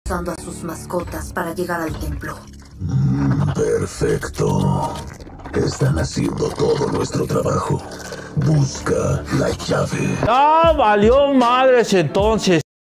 usando a sus mascotas para llegar al templo. Perfecto. Están haciendo todo nuestro trabajo. Busca la llave. Ah, valió madres entonces.